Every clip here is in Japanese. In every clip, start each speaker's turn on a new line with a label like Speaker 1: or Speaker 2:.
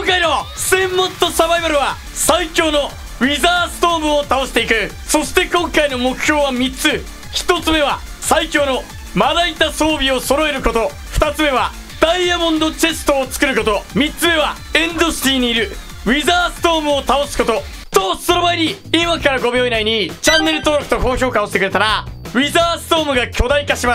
Speaker 1: 今回の1000モッドサバイバルは最強のウィザーストームを倒していく。そして今回の目標は3つ。1つ目は最強のまな板装備を揃えること。2つ目はダイヤモンドチェストを作ること。3つ目はエンドシティにいるウィザーストームを倒すことと、その前に今から5秒以内にチャンネル登録と高評価をしてくれたらウィザーストームが巨大化します。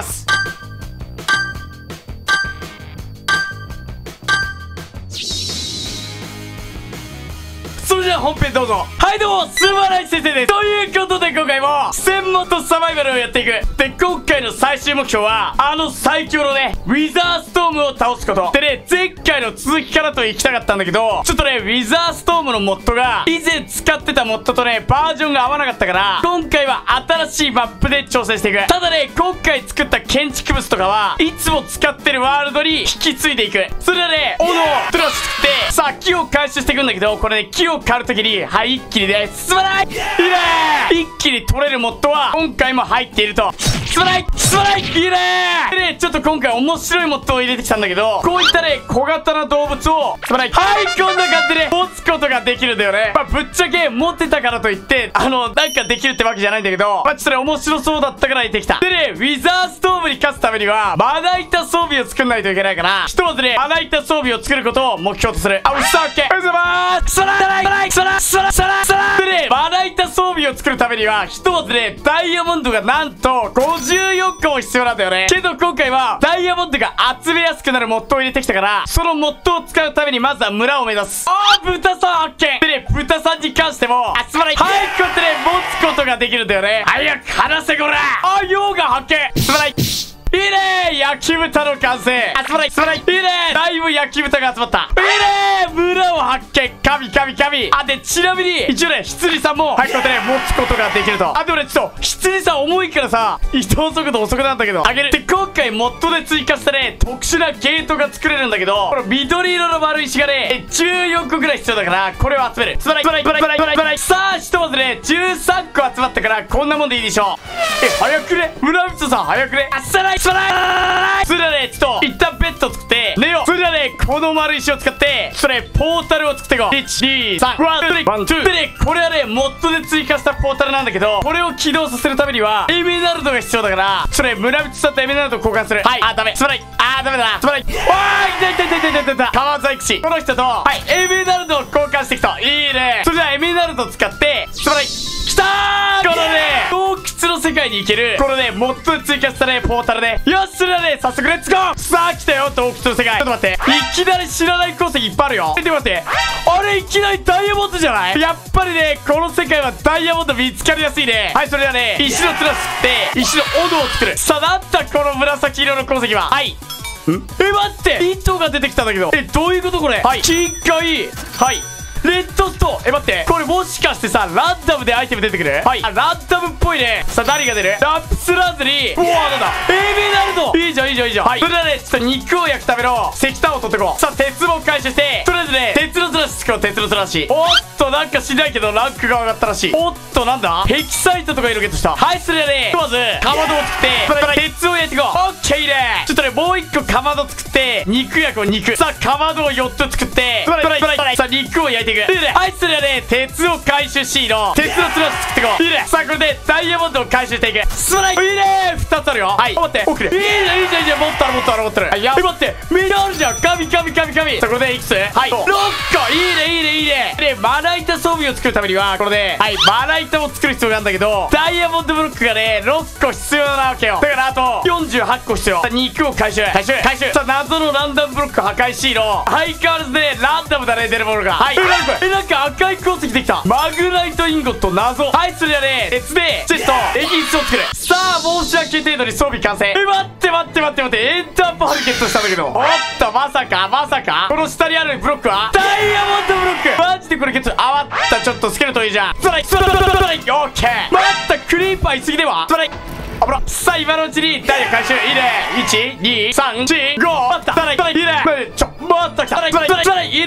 Speaker 1: それでは本編どうぞ。はいどうも、スーパーライチ先生です。ということで今回も1000モッドサバイバルをやっていく。で、今回の最終目標は最強のねウィザーストームを倒すことでね、前回の続きからと行きたかったんだけど、ちょっとねウィザーストームのモッドが以前使ってたモッドとねバージョンが合わなかったから、今回は新しいマップで挑戦していく。ただね、今回作った建築物とかはいつも使ってるワールドに引き継いでいく。それはね、斧をトラス作ってさあ木を回収していくんだけど、これね木を刈るときに一気にね進まない、いいね、一気に取れるモッドは今回も入っていると。進まない、いいね。でね、ちょっと今回面白いモッドを入れてきたんだけど、こういったね小型な動物を進まない、はい、こんな感じでね持つことができるんだよね。ぶっちゃけ持ってたからといってなんかできるってわけじゃないんだけど、ちょっとね面白そうだったから入れてきた。でね、ウィザーストームに勝つためにはまな板装備を作んないといけないから、ひとまずねまな板装備を作ることを目標とする。オッケー、おはようございます。でね、まな板装備を作るためにはひとまずねダイヤモンドがなんと54個も必要なんだよね。けど今回はダイヤモンドが集めやすくなるモッドを入れてきたから、そのモッドを使うためにまずは村を目指す。豚さんオッケー。でね、豚さんに関しても集まらない、はい、こうやってね持つことができるんだよね。早く離せこら。溶岩発見、集まらない、いいね、焼き豚の完成。集まらない、いいね、だいぶ焼き豚が集まった。いいね、村を発見、神。で、ちなみに一応ね羊さんもはいこうやってね持つことができると。でもねちょっと羊さん重いからさ移動速度遅くなんだけどあげる。で、今回モッドで追加したね特殊なゲートが作れるんだけど、この緑色の丸石がね14個ぐらい必要だから、これを集める。集まらない。さあひとまずね13個集まったからこんなもんでいいでしょう。早くね、村人さん早くね。それではねちょっと一旦ベッド作って寝よう。それではねこの丸石を使ってそれポータルを作っていこう。1、2、3、1、2。でね、これはねモッドで追加したポータルなんだけど、これを起動させるためにはエメラルドが必要だから、それ村人さんとエメラルドを交換する。はい、ダメ、ダメだな。おーい、いた川細口、この人とはいエメラルドを交換してきた。いいね。それじゃあエメラルドを使ってきたー。このね洞窟の世界に行けるこのねモッドで追加したねポータルね。よし、それではね早速レッツゴー。さあ来たよ洞窟の世界。ちょっと待って、いきなり知らない鉱石いっぱいあるよ。待って、あれいきなりダイヤモンドじゃない？やっぱりねこの世界はダイヤモンド見つかりやすいね。はい、それではね石の綱作って石の斧を作る。さあなんだこの紫色の鉱石は。はい、待って、糸が出てきたんだけど、どういうことこれ。はい、金塊、はいレッドストーン。待って、これもしかしてさランダムでアイテム出てくる？はい、ランダムっぽいね。さあ何が出る？ラップスラズリー。うわー、なんだエメラルド。いいじゃん。はい、それではねちょっと肉を焼くための石炭を取ってこう。さあ鉄も回収して、とりあえずね鉄のつらし作ろう。鉄のつらし。おっとなんかしないけどランクが上がったらしい。おっとなんだヘキサイトとか色ゲットした。はい、それではねまずかまどを作って鉄を焼いていこう。オッケー、いいね。ちょっとねもう一個かまど作って肉焼こう。肉。さあかまどを4つ作ってさあ肉を焼いていく。いいね。はい、それではね鉄を回収しの鉄のつらし作っていこう。いいね。さあこれでダイヤモンドを回収していく。素晴らしい。いいね、2つあるよ。はい、待って、奥でいいじゃん。持ってる。はい、待って、みんなあるじゃん。神。さあこれでいくつ？はい、6個。いいね。でまな板装備を作るためにはこれではいまな板を作る必要があるんだけど、ダイヤモンドブロックがね6個必要なわけよ。だからあと48個必要。さあ肉を回収。さあ謎のランダムブロック破壊しの相変わらずねランダムだね出るものが。はい、何これ。なんか赤い鉱石できた。マグナイトインゴット謎。はい、それではね鉄でチェストエギスを作る。さあ申し訳程度に装備完成。待ってエンターパールゲットしたんだけど、おっとまさかこの下にあるブロックはダイヤモンドブロック。マジでこれゲット。あわった、ちょっとスケルトンいいじゃん。オッケー。待ったクリーパーいすぎでは。危な。さあ今のうちにダイヤ回収。いいね。1、2、3、4、5。待った。いいね。待った。いいね。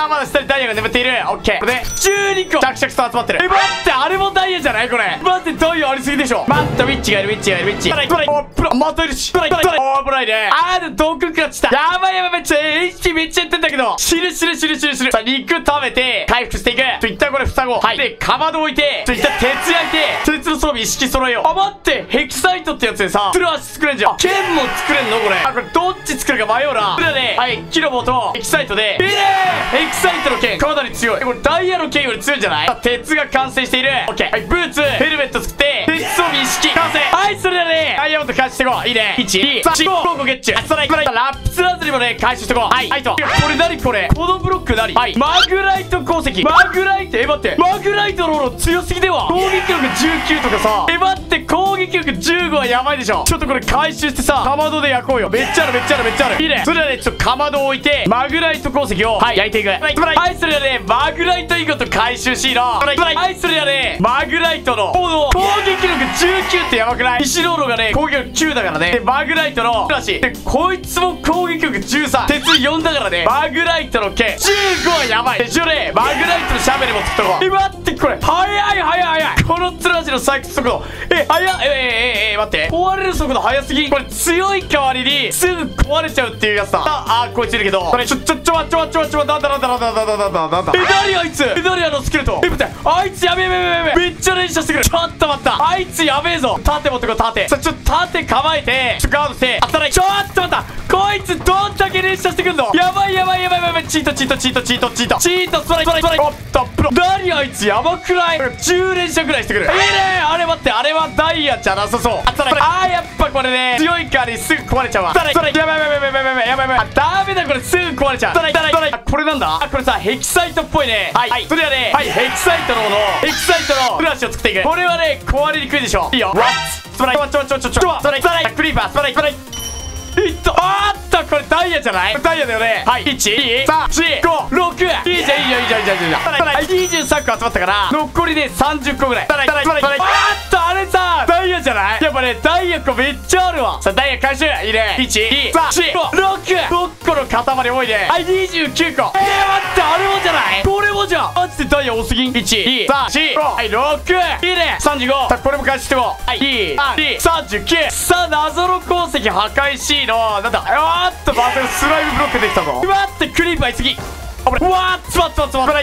Speaker 1: あ、まだ下にダイヤが眠っている。オッケー。これで、12個着々と集まってる。待って、あれもダイヤじゃないこれ。待って、ダイヤありすぎでしょ。待って、ウィッチがいる、ウィッチがいる、ウィッチ。お、プロ、またいるし。お、危ないね。でも、毒食らっちゃった。やばい、HP めっちゃやってんだけど。死ぬ。さあ、肉食べて、回復していく。一旦これ双子。はい。で、かまど置いて、一旦鉄焼いて、鉄の装備意識揃えよう。待って、ヘキサイトってやつでさ、ツル足作れんじゃん。剣も作れんのこれ。これどっち作るか迷うな。それで、はい、キロボとヘキサイトで、ヘキサイトの剣、かなり強い。これダイヤの剣より強いんじゃない？鉄が完成している。オッケー。はい、ブーツ、ヘルメット作って、鉄装備意識、完成。はい、それでね、ダイヤモンド回収してこう。いいね。1、2、3、4、5、5ゲッチュ。ストライク、ラップスラズリもね、回収してこう。はい、と。これ何これ？このブロック何？はい、マグライト鉱石。マグライト、待って。マグライトの方強すぎでは？攻撃力19とかさ。待って、攻撃力15はやばいでしょ。ちょっとこれ回収してさ、かまどで焼こうよ。めっちゃある。いいね。それではね、ちょっとかまどを置いて、マグライト鉱石を、はい、焼いていく。はい、それではね、マグライトインゴット回収しろ。はい、それではね、マグライトの攻撃力19ってやばくない？石ローロがね、攻撃力9だからね。で、マグライトの、で、こいつも攻撃力13。鉄4だからね、マグライトの剣、15はやばい。で、一応ね、マグライトのシャベルも作っとこう。待って、これ、早い。このツラジの採掘速度。早っ。待って。壊れる速度早すぎ。これ強い代わりに、すぐ壊れちゃうっていうやつだ。こいついるけど。これ、なんだ。何あいつ。何スケルトン。待って、あいつやべえ。めっちゃ連射してくる。ちょっと待った。あいつやべえぞ。盾持ってこう、盾。さ、盾構えて、ガードして、ちょっと待った。こいつどんだけ連射してくんの？やばい。チート、ストライク。おっと、プロ。何あいつやばくない？ 10 連射ぐらいしてくる。いいね。あれ待って、あれはダイヤじゃなさそう。やっぱこれね、強いからすぐ壊れちゃうわ。やばい。ダメだ、これすぐ壊れちゃう。これなんだ？これさ、ヘキサイトっぽいね。はい。それではね、はい、ヘキサイトのフラッシュを作っていく。これはね、壊れにくいでしょ。いいよ。クリーパー、ストライク。これダイヤじゃない？ダイヤだよね。はい、1、2、3、4、5、6。いいじゃん。23個集まったから、残りで30個ぐらい。あれさ、ダイヤじゃない？やっぱね、ダイヤ個めっちゃあるわ。さあ、ダイヤ回収。いいね。1、2、3、4、5、6個の塊多いね。はい、29個。待って、あれもじゃない？これもじゃん。マジでダイヤ多すぎん。1、2、3、4、5、はい、6。いいね。35。さあ、これも回収してこう。はい、2、3、39。さあ、謎の鉱石破壊しの、なんだ。バトルスライムブロックできたぞ。待って、クリーパーいすぎ。ちょっと待った。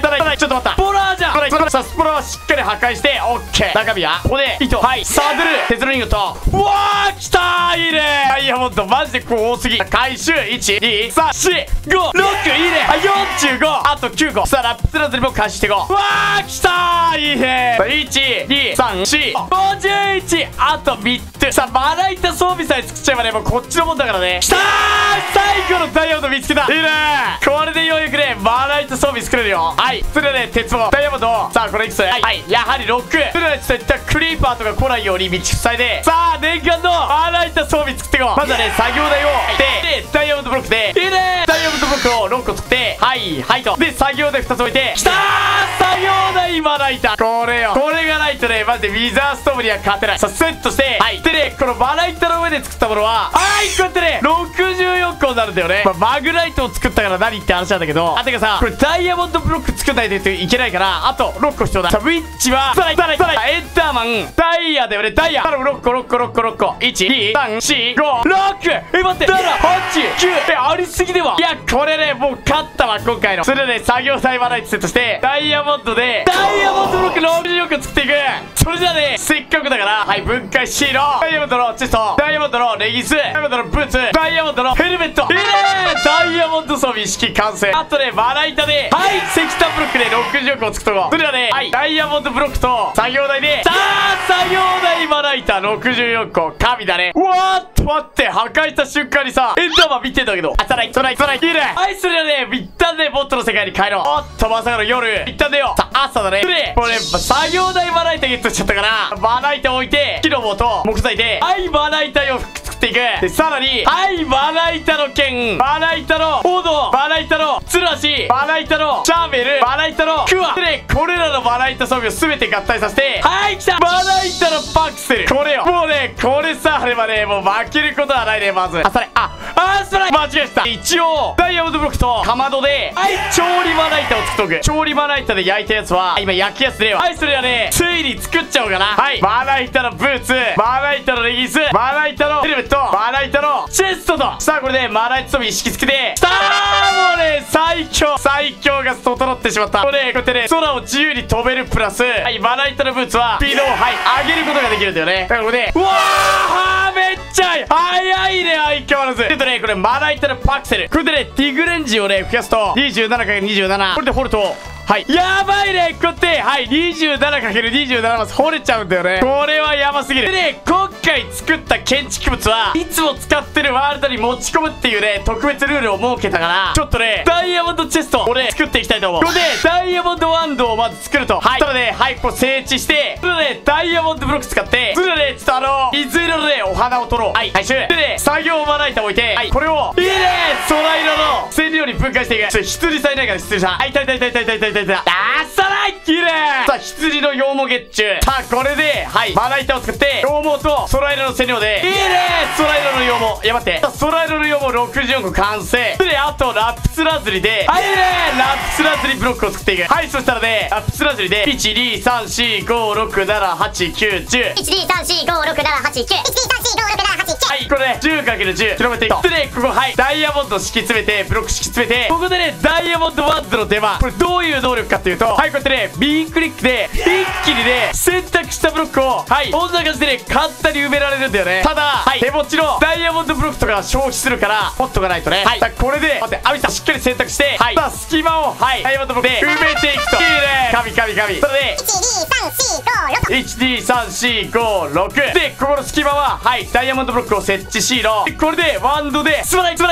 Speaker 1: スポラーじゃん。さあ、スポラーはしっかり破壊して、オッケー。中身はここで糸。はい、サードル、鉄のリングと、来たー。いいね。ダイヤモンドマジでこう多すぎ。回収。1、2、3、4、5、6。いいね。45。あと9個。さあ、ラップスラズリも回収していこう。来たー。いいね。1、2、3、4、51。あと3つ。さあ、まな板装備さえ作っちゃえばね、もうこっちのもんだからね。きたー。最後のダイヤモンド見つけた。いいね。これでようやくね、マナイト装備作れるよ。はい。それでね、鉄もダイヤモンド。さあ、これいくつ？はい。やはり6。それでね、ちょっと一旦クリーパーとか来ないように道塞いで。さあ、念願のマナイト装備作っていこう。まずはね、作業台を。で、ダイヤモンドブロックで。いいね。ダイヤモンドブロックを6個作って。はい、と。で、作業台2つ置いて。きたー。作業台マナイタ。これよ。これがないとね、マジでウィザーストームには勝てない。さあ、セットして。はい。でね、このマナイタの上で作ったものは、こうやってね、64個になるんだよね。マグライトを作ったから何って話なんだけど。てかさ、これダイヤモンドブロック作んないといけないから、あと6個必要だ。さあ、ウィッチは、エンターマン、ダイヤだよね、ダイヤ。6個。1、2、3、4、5、6。待って、7、8、9。ありすぎでは。いや、これね、もう勝ったわ、今回の。それでね、作業台マナイトセットして、ダイヤモンドで、ダイヤモンドブロック64個作っていく。それじゃあね、せっかくだから、はい、分解シール、ダイヤモンドのチェスト、ダイヤモンドのレギス、ダイヤモンドのブーツ、ダイヤモンドのヘルメット。ダイヤモンド装備式完成。あとね、まな板で、はい、石炭ブロックで64個を作っとこう。それではね、はい、ダイヤモンドブロックと作業台で、さあ、作業台まな板64個。神だね。待って、破壊した瞬間にさ、エンダーマン見てんだけど。ストライク。いいね。はい、それではね、一旦ね、ボットの世界に帰ろう。おっと、まさかの夜。一旦出よう。さあ、朝だね。で、これ、作業台まな板ゲットしちゃったから、まな板置いて、木の棒と木材で、はい、まな板を作っていく。で、さらに、はい、まな板の剣、まな板の斧、まな板のつらし、まな板のシャーベル、まな板のクワ。で、これらのまな板装備を全て合体させて、はい、来た。まな板のパクセル。これよ。もうね、これさあればね、もう負けることはないね、まず。ストライク。間違えた。一応、ダイヤモンドブロックとかまどで、はい、調理まな板をくとく。調理まな板で焼いたやつは今焼きやすねえわ。はい、それはね、ついに作っちゃおうかな。はい、まな板のブーツ、まな板のレギンス、まな板のヘルメット、まな板のチェストと、さあこれでまな板と意識つけて、さあもうね、最強が整ってしまった。これね、こうやってね、空を自由に飛べるプラス、はい、まな板のブーツはスピードを、はい、上げることができるんだよね。だからこれで、うわー、めっちゃ速いね、相変わらず。ね、これまな板のパクセル、これでね、ディグレンジをね、増やすと 27×27、これで掘ると、はい、やばいね、こうやって、はい、27×27 マス掘れちゃうんだよね。これはやばすぎる。でね、今回作った建築物はいつも使ってるワールドに持ち込むっていうね、特別ルールを設けたから、ちょっとね、ダイヤモンドチェストをね、作っていきたいと思う。これでダイヤモンドワンドをまず作ると、はい、それでね、はい、こう整地して、それでね、ダイヤモンドブロック使って、それでね、ちょっと水色のね、お花を取ろう。はい、回収。でね、作業まな板を置いて、はい、これをいいね、空色の染料に分解していく。ちょっと羊さんいないから、羊さん。はい、いた。さらい、きれい。さあ、羊の羊毛月中。さあ、これで、はい、まな板を作って、羊毛と空色の染料で、いいね、空色の羊毛。やばって。さあ、空色の羊毛64個完成。で、あと、ラプスラズリで、はい、いいね、ラプスラズリブロックを作っていく。はい、そしたらね、ラプスラズリで、1、2、3、4、5、6、7、8、9、10。1、2、3、4、5、6、7、8、9。1、2、3、4、5、6、7、8、9。はい、これね、10×10 広めていく。でね、ここ、はい、ダイヤモンド敷き詰めて、ブロック敷き詰めて、ここでね、ダイヤモンドワンズの出番。これどういう能力かっていうと、はい、こうやってね、右クリックで、一気にね、選択したブロックを、はい、こんな感じでね、簡単に埋められるんだよね。ただ、はい、手持ちのダイヤモンドブロックとか消費するから、持っとかないとね。はい、さあ、これで、待って、アミさん、しっかり選択して、はい、さあ、隙間を、はい、ダイヤモンドブロックで埋めていくと。いいね、神。それで、1、2、3、4、5、6。で、ここの隙間は、はい、ダイヤモンドブロックを設置シーロ。これで、ワンドで、スマライ。いいね、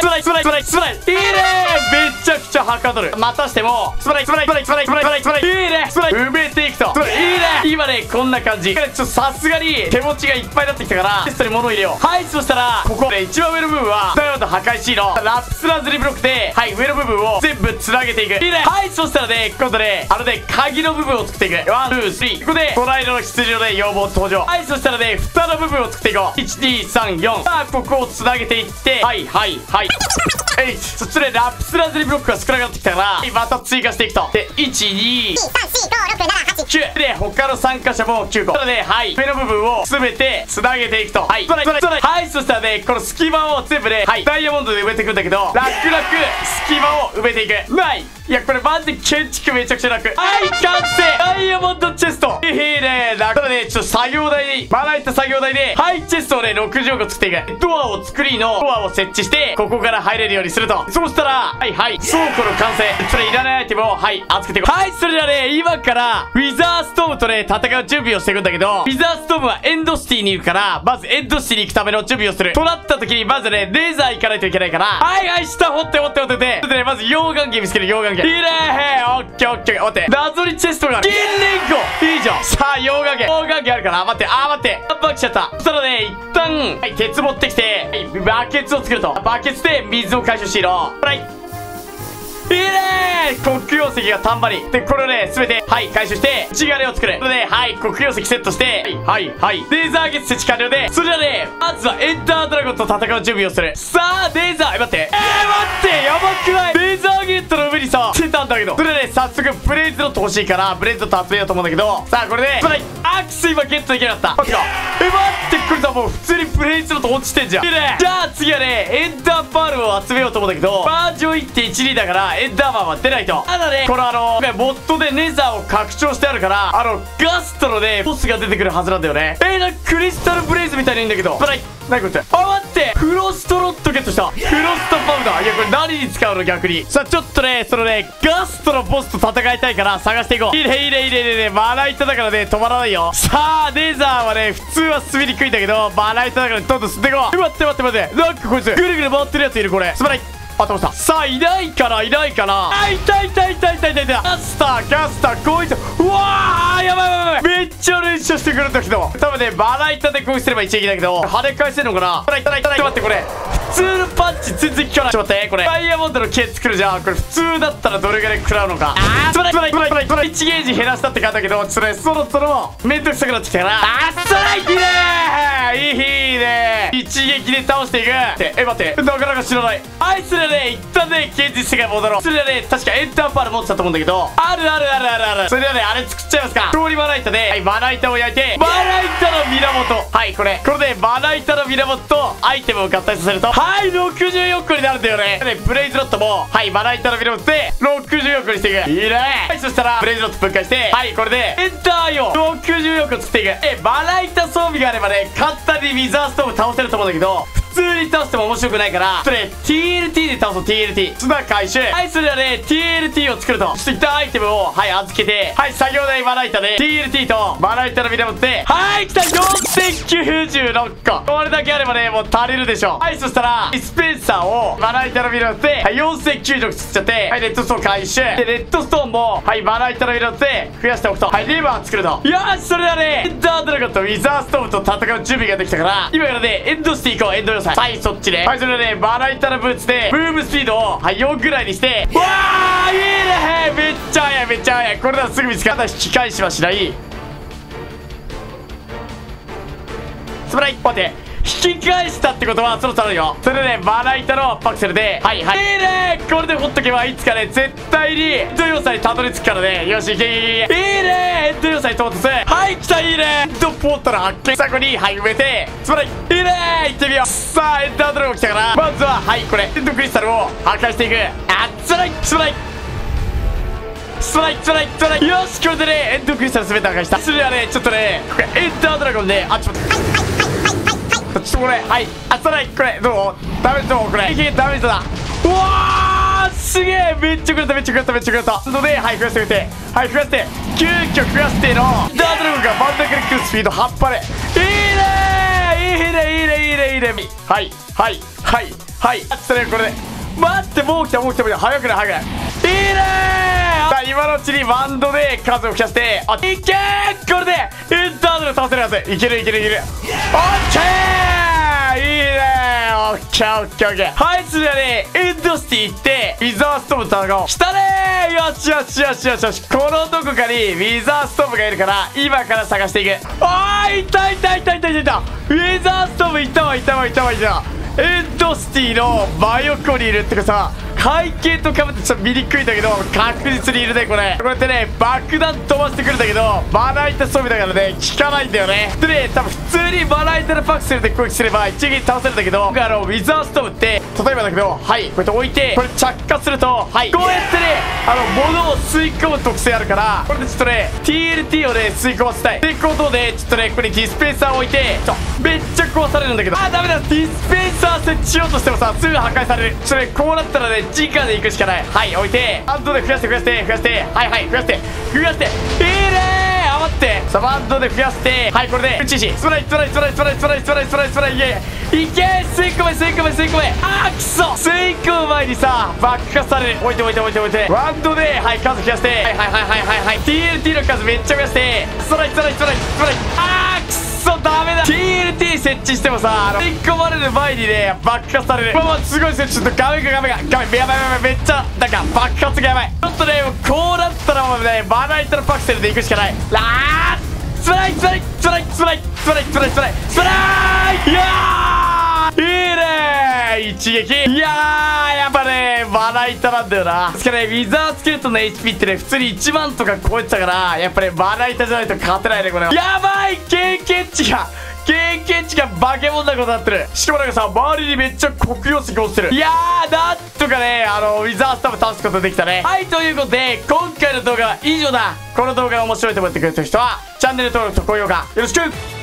Speaker 1: めちゃくちゃはかどる。またしても、スマライ。いいね、埋めていくと。いいね、今ね、こんな感じ。ちょっとさすがに、手持ちがいっぱいになってきたから、テストに物を入れよう。はい、そしたら、ここね、一番上の部分は、ダイヤモンド破壊シーロ。ラプスラズリブロックで、はい、上の部分を全部繋げていく。いいね。はい、そしたらね、今度ね、鍵の部分を作っていく。ワン、ツー、スリー。ここで、空色の羊のね、羊毛登場。はい、そしたらね、蓋の部分を作っていこう。1、2、3、4。さあ、ここを繋げていって、はい。そしてね、ラプスラズリブロックが少なくなってきたから、はい、また追加していくと。で、1、2、3、4、5、6、7、8、9。で、他の参加者も9個。それで、はい、上の部分を全て繋げていくと。はい、はい、そしたらね、この隙間を全部ね、はい、ダイヤモンドで埋めていくんだけど、楽隙間を埋めていく。ない。いや、これマジで建築めちゃくちゃ楽。はい、完成。ダイヤモンドチェスト。いいね、楽だね。ちょっと作業台に、まな板作業台で、はい、チェストをね、60個作っていく。ドアを作りの、ドアを設置して、ここから入れるようにすると。そうしたら、はい、倉庫の完成。それいらないアイテムを、はい、預けていこう。はい、それではね、今から、ウィザーストームとね、戦う準備をしていくんだけど、ウィザーストームはエンドシティにいるから、まずエンドシティに行くための準備をする。となった時に、まずね、レーザー行かないといけないから、はい、下掘って。それでね、まず溶岩剣見つける、溶岩剣。いいねー、オッケー。待って、謎にチェストがある。銀リンコいいじゃん。さあ、溶岩剣あるから、待って、バックしちゃった。そしたらね、一旦、はい、鉄持ってきて、はい、バケツを作ると。バケツで水を回収しろ。はい。いいねー、黒曜石がたんまり。で、これをね、すべて、はい、回収して、地金を作る。それで、はい、黒曜石セットして、はい。レーザーゲット設置完了で、それではね、まずはエンタードラゴンと戦う準備をする。さあ、レーザー、待って、やばくない？レーザーゲットの上にさ、来てたんだけど。それでね、早速、ブレイズロット欲しいから、ブレイズロット集めようと思うんだけど、さあ、これで、アクス今ゲットできなかった。待って、これさ、もう普通にブレイズロット落ちてんじゃん。いいね。じゃあ次はね、エンターパールを集めようと思うんだけど、バージョン 1.12 だから、エンターマンは出ないと。ただね、このモッドでネザーを拡張してあるから、ガストのね、ボスが出てくるはずなんだよね。なんかクリスタルブレイズみたいにいいんだけど。何これって。待って、フロストロットゲットした。フロストパウダー。いや、これ何に使うの逆に。さあ、ちょっとね、ガストのボスと戦いたいから探していこう。いいね。まな板だからね、止まらないよ。さあ、ネザーはね、普通は滑りにくいんだけど、まな板だからどんどん進んでいこう。待って。なんかこいつ、ぐるぐる回ってるやついる、これ。すまない。さあ、いないかな。いた。ガスター、こいつ。うわー、やばい。めっちゃ連射してくるんだけど。多分ね、まな板で攻撃すれば一撃だけど、跳ね返せるのかな。待って、これ。普通のパンチ全然効かない。ちょっと待って、これ。ダイヤモンドの剣作るじゃん。これ普通だったらどれぐらい食らうのか。1ゲージ減らしたって感じだけど、そろそろめんどくさくなってきたから。いいねね。一撃で倒していく。待って、なかなか知らない。あいつらね、一旦ね、現実世界戻ろう。それはね、確かエンターパール持ってたと思うんだけど、ある。それではね、あれ作っちゃいますか。調理まな板で、はい、まな板を焼いて、まな板の源。はい、これでまな板の源とアイテムを合体させると、はい、64個になるんだよね。で、ブレイズロットも、はい、まな板の源で、64個にしていく。いいね。はい、そしたら、ブレイズロット分解して、はい、これで、エンターアイを64個作っていく。まな板装備があればね、簡単にウィザーストーム倒せると思うんだけど、普通に倒しても面白くないから、それ TNT で倒そう。 TNT 砂回収。はい、それではね TNT を作ると、そしていったアイテムを、はい、預けて、はい、作業台まな板で TNT とまな板の源で、はい、来た。4096個。これだけあればね、もう足りるでしょ。はい、そしたらディスペンサーをまな板の源で、はい、4096作っちゃって、はい、レッドストーン回収で、レッドストーンも、はい、まな板の源で増やしておくと、はい、レバー作ると。よし、それではね、エンダードラゴンとウィザーストームと戦う準備ができたから、今からね、エンドシティ行こう。エンド要塞。はい、そっちで、はい、それでね、まな板のブーツでムーブスピードを、はい、4ぐらいにして、わー、いいね。めっちゃ速い、めっちゃ速い。これならすぐ見つかった。引き返しはしない。つまり、待って、引き返したってことはそろそろあるよ。それでね、まな板のパクセルで、はい、いいね。これでほっとけばいつかね、絶対にエンド要塞にたどり着くからね。よし、いけ。いいね。エンド要塞到達。はい、来た。いいね。エンドポータル発見。最後に、はい、埋めて、つまり、いいね。行ってみよう。さあ、エンダードラゴン来たから、まずは、はい、これエンドクリスタルを破壊していく。つらい。よし、これでね、エンドクリスタル全て破壊した。それではね、ちょっとね、これエンダードラゴンで、ちょっと待って、ちょっとこれ、はい、つらい。これどうダメージどうこれ、ダメージだ。うわー、すげえ。めっちゃくれた。ので、はい、増やしてみて、はい、増やして急遽増やしてのダードラゴンが真ん中に来るスピード半端ね。いいね。はい、それこれで、待って、もう来た。早くない。いいね。さあ、今のうちにバンドで数を増やして、いけー。これでエンタードで倒せるはず。いける。オッケー。いいね。オッケー。はい、それではね、エンドシティ行ってウィザーストームと戦おう。来たねー。よし。このどこかにウィザーストームがいるから、今から探していく。いた。ウィザーストームいたわ。エンドシティの真横にいるってかさ、背景とかぶってちょっと見にくいんだけど、確実にいるね。これやってね、爆弾飛ばしてくるんだけど、まな板装備だからね、効かないんだよね。でね、多分普通にまな板のパクセルで攻撃すれば一撃倒せるんだけど、今回ウィザーストームって、例えばだけど、はい、こうやって置いて、これ着火すると、はい、こうやってね、物を吸い込む特性あるから、これでちょっとね、TNT をね、吸い込ませたい。っていうことで、ちょっとね、ここにディスペンサーを置いて、めっちゃ壊されるんだけど、ダメだ。ディスペンサー設置しようとしてもさ、すぐ破壊される。ちょっとね、こうなったらね、直で行くしかない。はい、置いて、バンドで増やして、はい、増やして。いいね。余って、さあ、バンドで増やして、はい、これで、ストライいけ。吸い込め。くそ。吸い込む前にさ、爆破される。置いて。バンドで、はい、数増やして、はい、TNT の数めっちゃ増やして、ストライくそ、ダメだ。 TNT 設置してもさ、吸い込まれる前にね、爆破される。すごいですよ。ちょっと画面がやばい。めっちゃなんか爆発がやばい。ちょっとね、こうなったらもうね、まな板のパクセルで行くしかない。ストライいやー、いいね。一撃。いやー、やっぱね、まな板なんだよな。確かね、ウィザースケルトンの HP ってね、普通に1万とか超えてたから、やっぱね、まな板じゃないと勝てないね、これは。やばい。経験値が化け物なことになってる。しかもなんかさ、周りにめっちゃ黒曜石落ちてる。いやー、なんとかね、ウィザーストーム倒すことできたね。はい、ということで、今回の動画は以上だ。この動画が面白いと思ってくれた人は、チャンネル登録と高評価よろしく。